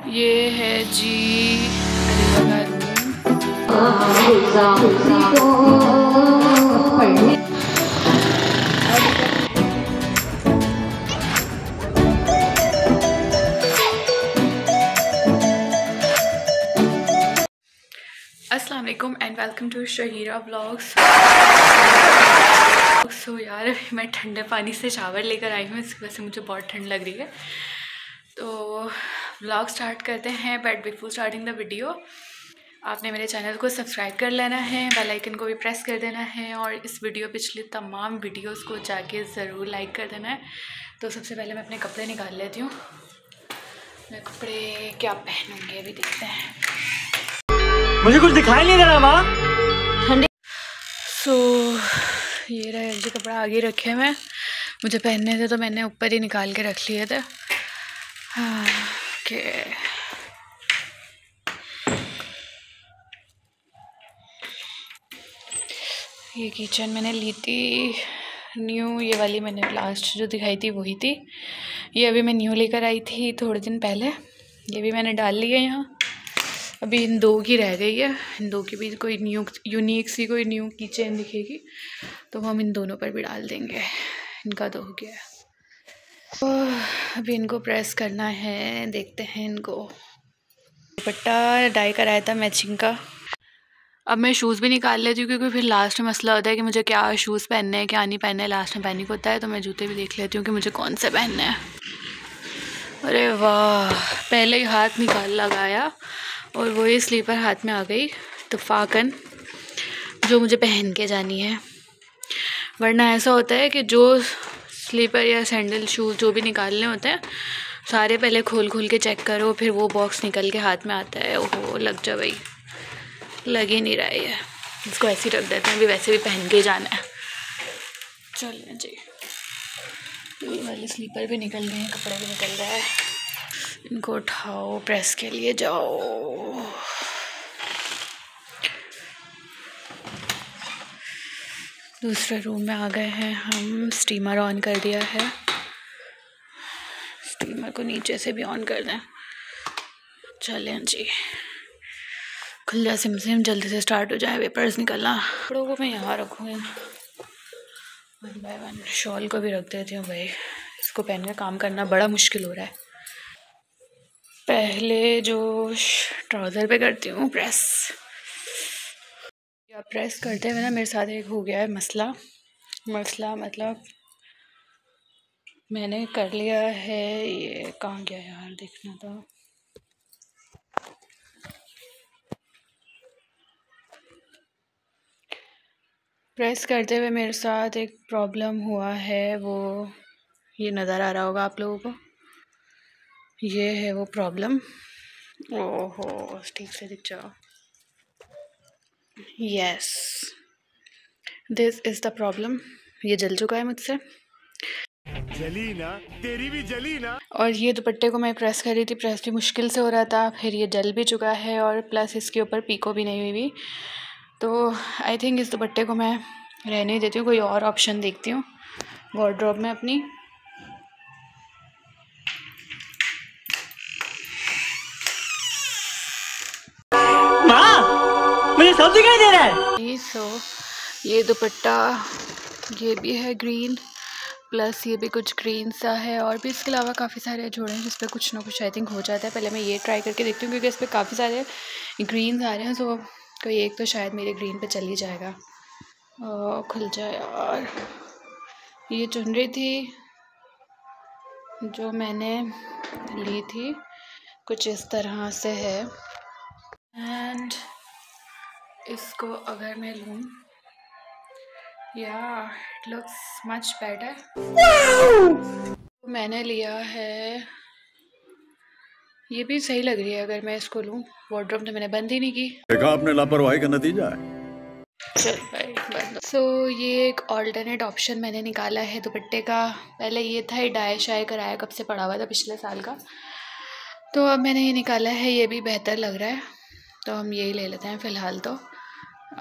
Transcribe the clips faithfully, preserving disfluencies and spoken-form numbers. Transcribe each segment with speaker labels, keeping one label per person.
Speaker 1: ये है जी अस्सलाम वालेकुम and welcome to Shahira vlogs. So यार अभी मैं ठंडे पानी से शावर लेकर आई हूँ, इसकी वजह से मुझे बहुत ठंड लग रही है। तो व्लॉग स्टार्ट करते हैं, but before starting the video आपने मेरे चैनल को सब्सक्राइब कर लेना है, बेल आइकन को भी प्रेस कर देना है और इस वीडियो पिछले तमाम वीडियोस को जाके ज़रूर लाइक कर देना है। तो सबसे पहले मैं अपने कपड़े निकाल लेती हूँ। मैं कपड़े क्या पहनूँगी अभी देखते हैं।
Speaker 2: मुझे कुछ दिखाई नहीं दे रहा माँ।
Speaker 1: सो so, ये रहे जो कपड़ा आगे रखे हैं, मैं मुझे पहनने थे तो मैंने ऊपर ही निकाल के रख लिए थे। हाँ, ओके। ये किचन मैंने ली थी न्यू, ये वाली मैंने लास्ट जो दिखाई थी वही थी। ये अभी मैं न्यू लेकर आई थी थोड़े दिन पहले। ये भी मैंने डाल ली है यहाँ। अभी इन दो की रह गई है, इन दो की भी कोई न्यू यूनिक सी कोई न्यू किचन दिखेगी तो हम इन दोनों पर भी डाल देंगे। इनका तो हो गया है, तो अभी इनको प्रेस करना है। देखते हैं इनको। दुपट्टा डाई कराया था मैचिंग का। अब मैं शूज़ भी निकाल लेती हूँ क्योंकि फिर लास्ट में मसला होता है कि मुझे क्या शूज़ पहनने हैं क्या नहीं पहनने हैं, लास्ट में पहनने को होता है। तो मैं जूते भी देख लेती हूँ कि मुझे कौन से पहनने हैं। अरे वाह, पहले ही हाथ निकाल लगाया और वही स्लीपर हाथ में आ गई इत्तफाकन, जो मुझे पहन के जानी है। वरना ऐसा होता है कि जो स्लीपर या सैंडल शूज़ जो भी निकालने होते हैं सारे पहले खोल खोल के चेक करो, फिर वो बॉक्स निकल के हाथ में आता है। ओहो, लग जा भाई, लग ही नहीं रहा है। इसको ऐसे ही रख देते हैं, अभी वैसे भी पहन के जाना है। चलिए जी, ये वाले स्लीपर भी निकल गए हैं, कपड़े भी निकल गए हैं। इनको उठाओ, प्रेस के लिए जाओ। दूसरे रूम में आ गए हैं हम। स्टीमर ऑन कर दिया है, स्टीमर को नीचे से भी ऑन कर दें। चलें जी, खुल जा सिम सिम, जल्दी से स्टार्ट हो जाए, वेपर्स निकलना। कपड़ों को मैं यहाँ रखूँगी वन बाय वन। शॉल को भी रख देती हूँ भाई, इसको पहन कर काम करना बड़ा मुश्किल हो रहा है। पहले जो ट्राउज़र पे करती हूँ प्रेस। या प्रेस करते हुए ना मेरे साथ एक हो गया है मसला। मसला मतलब मैंने कर लिया है, ये कहाँ गया यार, देखना था। प्रेस करते हुए मेरे साथ एक प्रॉब्लम हुआ है, वो ये नज़र आ रहा होगा आप लोगों को। ये है वो प्रॉब्लम। ओहो, ठीक से दिख जाओ। Yes, this is the problem. ये जल चुका है मुझसे।
Speaker 2: जली ना, तेरी भी जली ना।
Speaker 1: और ये दुपट्टे को मैं प्रेस कर रही थी, प्रेस भी मुश्किल से हो रहा था, फिर ये जल भी चुका है और प्लस इसके ऊपर पीको भी नहीं हुई। तो आई थिंक इस दुपट्टे को मैं रहने देती हूँ, कोई और ऑप्शन देखती हूँ वार्डरोब में अपनी।
Speaker 2: माँ, मुझे सब दिखाई दे रहा है।
Speaker 1: सो ये दुपट्टा, ये भी है ग्रीन, प्लस ये भी कुछ ग्रीन सा है और भी इसके अलावा काफ़ी सारे जोड़े हैं जिस पर कुछ ना कुछ आई थिंक हो जाता है। पहले मैं ये ट्राई करके देखती हूँ क्योंकि इस पर काफ़ी सारे ग्रीन आ रहे हैं, सो कोई एक तो शायद मेरे ग्रीन पे चल ही जाएगा। ओ, खुल जाए यार। ये चुनरी थी जो मैंने ली थी, कुछ इस तरह से है। एंड इसको अगर मैं लूँ, या इट लुक्स मच बेटर। मैंने लिया है, ये भी सही लग रही है अगर मैं इसको लूँ। वार्डरोब तो मैंने बंद ही नहीं की।
Speaker 3: देखा आपने, लापरवाही का नतीजा है।
Speaker 1: चल भाई बंद। सो so, ये एक ऑल्टरनेट ऑप्शन मैंने निकाला है दुपट्टे का। पहले ये था डाई शाई कराया, कब से पड़ा हुआ था, पिछले साल का। तो अब मैंने ये निकाला है, ये भी बेहतर लग रहा है, तो हम यही ले लेते हैं फ़िलहाल। तो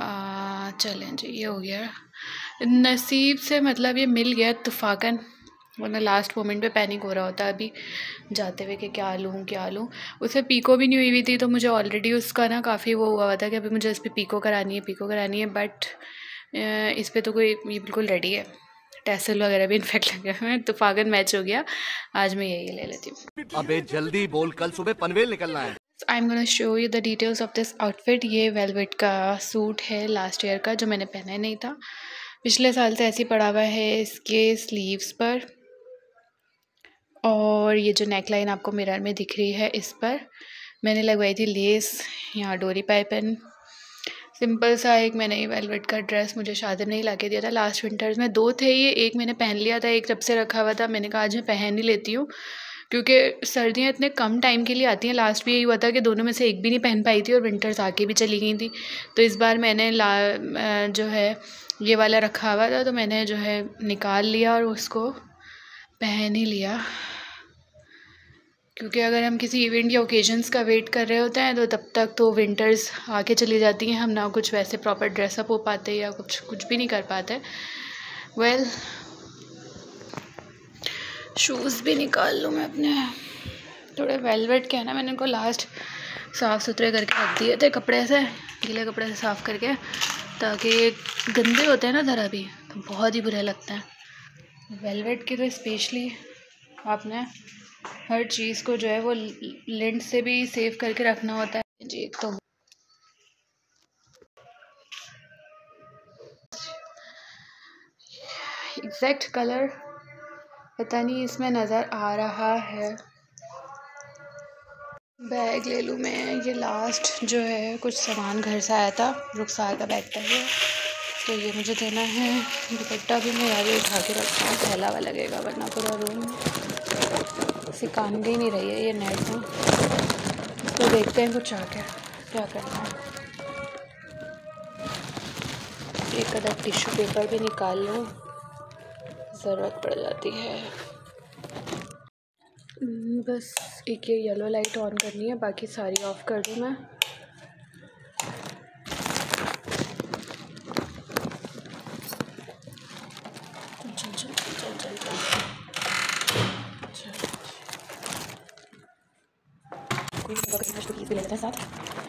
Speaker 1: आ, चलें जी, ये हो गया नसीब से, मतलब ये मिल गया इत्तफाकन। वरना लास्ट मोमेंट पे पैनिक हो रहा होता है अभी जाते हुए कि क्या लूँ क्या लूँ। उससे पीको भी नहीं हुई हुई थी तो मुझे ऑलरेडी उसका ना काफ़ी वो हुआ हुआ था कि अभी मुझे इस पर पीको करानी है पीको करानी है बट इस पर तो कोई ये बिल्कुल रेडी है। टैसल वगैरह भी इन्फेक्ट लगे हुए हैं तो फागन मैच हो गया। आज मैं यही ले लेती हूँ।
Speaker 4: अबे जल्दी बोल, कल सुबह पनवेल निकलना है।
Speaker 1: I am gonna show you the details of this outfit. ये वेलवेट का सूट है लास्ट ईयर का जो मैंने पहना ही नहीं था, पिछले साल से ऐसे ही पड़ा हुआ है इसके स्लीव्स पर। और ये जो नेकलाइन आपको मिरर में दिख रही है इस पर मैंने लगवाई थी लेस, यहाँ डोरी पाइपन। सिंपल सा एक मैंने ये वेलवेट का ड्रेस मुझे शादी में नहीं ला के दिया था लास्ट विंटर्स में। दो थे ये, एक मैंने पहन लिया था, एक जब से रखा हुआ था। मैंने कहा आज मैं पहन ही लेती हूँ क्योंकि सर्दियाँ इतने कम टाइम के लिए आती हैं। लास्ट भी यही हुआ था कि दोनों में से एक भी नहीं पहन पाई थी और विंटर्स आके भी चली गई थी। तो इस बार मैंने ला जो है ये वाला रखा हुआ था तो मैंने जो है निकाल लिया और उसको पहन ही लिया क्योंकि अगर हम किसी इवेंट या ओकेजन्स का वेट कर रहे होते हैं तो तब तक तो विंटर्स आके चली जाती हैं, हम ना कुछ वैसे प्रॉपर ड्रेसअप हो पाते या कुछ कुछ भी नहीं कर पाते। वेल well, शूज़ भी निकाल लूँ मैं अपने। थोड़े वेलवेट के है ना, मैंने इनको लास्ट साफ़ सुथरे करके रख दिए थे कपड़े से, गीले कपड़े से साफ़ करके, ताकि ये गंदे होते हैं ना ज़रा भी तो बहुत ही बुरे लगते हैं। वेलवेट के तो स्पेशली आपने हर चीज़ को जो है वो लिंट से भी सेव करके रखना होता है जी। एक तो एग्जैक्ट कलर पता नहीं इसमें नज़र आ रहा है। बैग ले लूँ मैं, ये लास्ट जो है कुछ सामान घर से आया था, रुखसार का बैग था ये, तो ये मुझे देना है। दुपट्टा भी मैं यार उठा के रखता हूँ, फैला हुआ लगेगा वरना पूरा रूम सिकान ही नहीं रही है ये नेट में। तो देखते हैं कुछ आके क्या करना है। एक अदर टिश्यू पेपर भी निकाल लूँ, ज़रूरत पड़ जाती है। बस एक ये येलो लाइट ऑन करनी है, बाकी सारी ऑफ़ कर दूँ मैं। चल चल चल चल चल कोई भी ले लेते हैं साथ।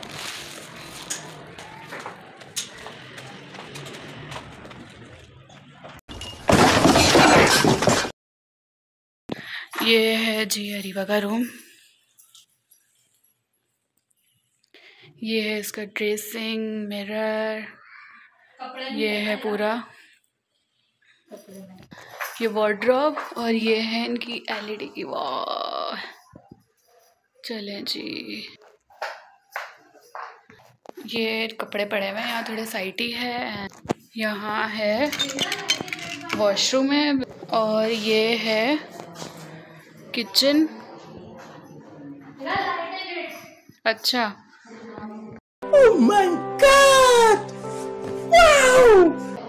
Speaker 1: ये है जी अरीबा का रूम, ये है इसका ड्रेसिंग मिरर, ये है पूरा ये वार्डरोब और ये है इनकी एलईडी की वॉल। चलें जी, ये कपड़े पड़े हुए हैं यहाँ थोड़े साइटी है। यहाँ है वॉशरूम है और ये है किचन। अच्छा
Speaker 2: Oh my God! Wow!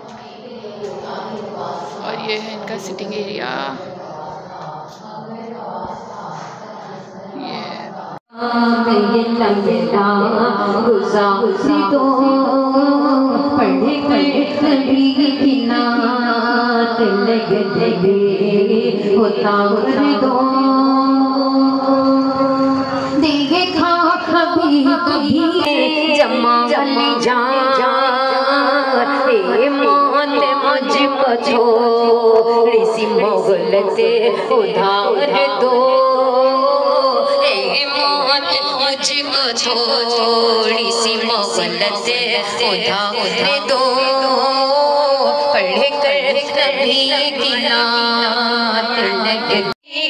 Speaker 1: और ये है इनका सिटिंग एरिया। ये
Speaker 5: पढ़े होता दो देखा कभी कभी जमा जमा जा मौत मुझको छोड़ी सी मोहलते उधार दो, मुझको थोड़ी सी मोहलते उधार दो। पढ़ कर कभी किनात लगे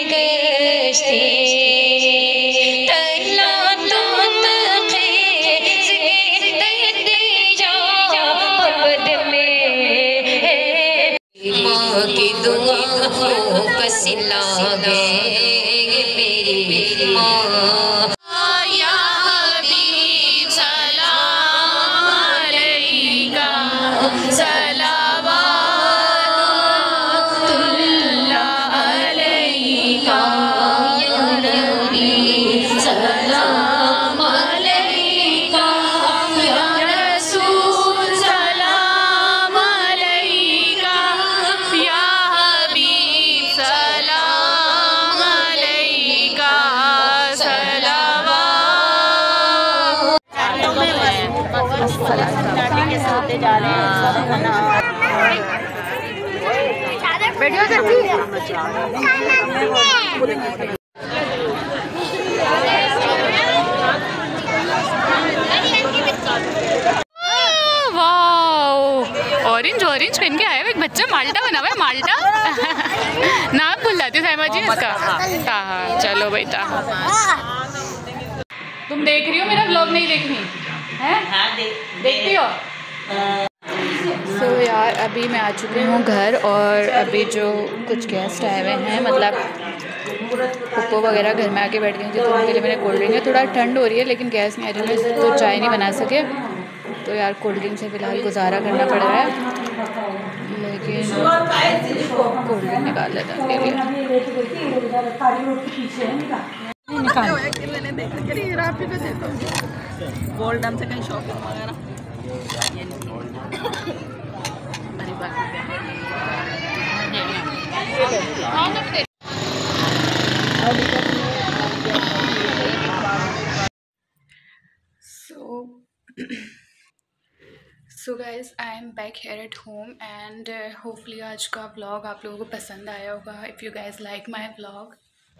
Speaker 5: की दुआ कसी लागे मेरी माँ।
Speaker 1: ऑरेंज ऑरेंज पहन के आया एक बच्चा, माल्टा बना हुआ है, माल्टा नाम भूल जाती हूँ साइमा जी इसका। ताहा, चलो भाई ताहा। तुम देख रही हो मेरा व्लॉग? नहीं देखनी है? देखती हो? सो so, यार अभी मैं आ चुकी हूँ घर, और अभी जो कुछ गेस्ट आए हुए हैं, मतलब पप्पो वगैरह घर में आके बैठ गए थे, तो उनके लिए मैंने कोल्ड ड्रिंक है। थोड़ा ठंड हो रही है लेकिन गैस नहीं आ रही है तो चाय नहीं बना सके, तो यार कोल्ड ड्रिंक से फ़िलहाल गुजारा करना पड़ रहा है, लेकिन कोल्ड ड्रिंक निकाल लेते हैं उनके लिए।
Speaker 6: गोल्डन से कहीं शॉपिंग वगैरह
Speaker 1: So, so guys, I am back here at home, and uh, hopefully आज का vlog आप लोगों को पसंद आया होगा. If you guys like my vlog,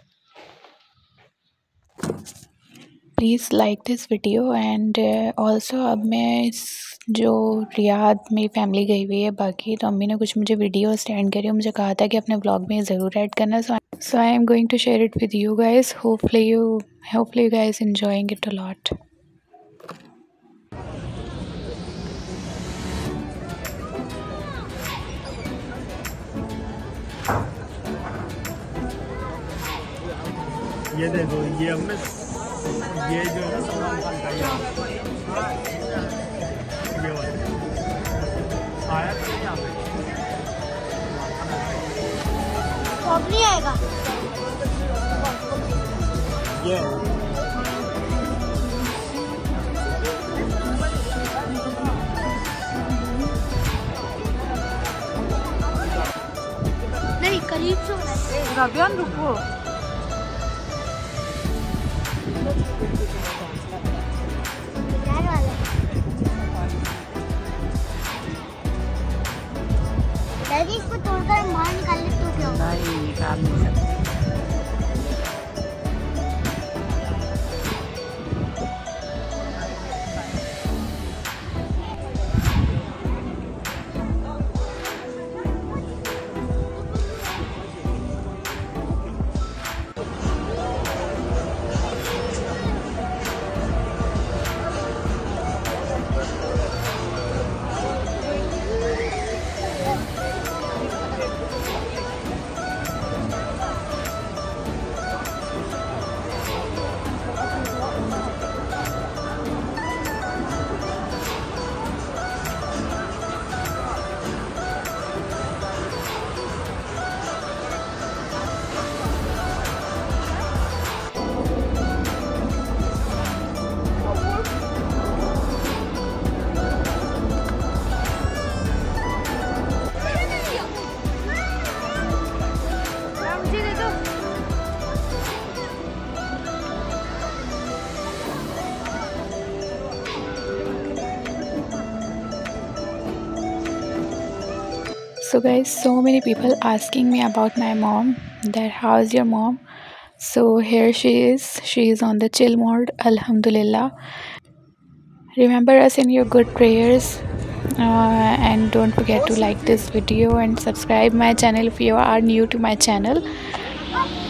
Speaker 1: please like this video. and uh, also अब मैं जो रियाद में फैमिली गई हुई है बाकी, तो अम्मी ने कुछ मुझे वीडियो सेंड करी और मुझे कहा था कि अपने व्लॉग में ज़रूर ऐड करना. So so I am going to share it with you guys. Hopefully you hopefully you guys enjoying it a lot.
Speaker 2: ये देखो, ये हमने ये जो है सामान ये आया तो यहाँ पे
Speaker 7: कब नहीं आएगा
Speaker 2: ये
Speaker 7: नहीं करीब से होना चाहिए.
Speaker 6: रबियान रुको.
Speaker 7: दादी इसको तोड़कर बाहर निकाल ले तो क्या होगा?
Speaker 6: नहीं निकाल नहीं सकते.
Speaker 1: So guys, so many people asking me about my mom, that how's your mom. So here she is. She is on the chill mode, alhamdulillah. Remember us in your good prayers, uh, and don't forget to like this video and subscribe my channel if you are new to my channel.